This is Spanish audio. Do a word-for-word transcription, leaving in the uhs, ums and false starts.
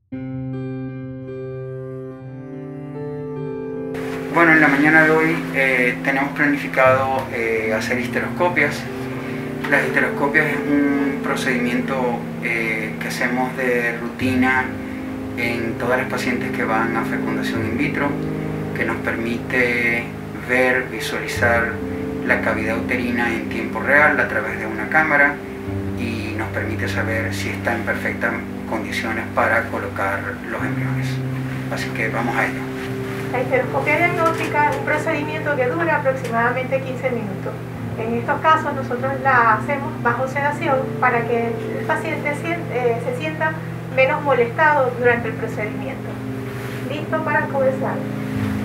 Bueno, en la mañana de hoy eh, tenemos planificado eh, hacer histeroscopias. Las histeroscopias es un procedimiento eh, que hacemos de rutina en todas las pacientes que van a fecundación in vitro, que nos permite ver, visualizar la cavidad uterina en tiempo real a través de una cámara y nos permite saber si está en perfectas condiciones para colocar los embriones. Así que vamos a ello. La histeroscopia diagnóstica es un procedimiento que dura aproximadamente quince minutos. En estos casos nosotros la hacemos bajo sedación para que el paciente eh, se sienta menos molestado durante el procedimiento. ¿Listo para comenzar?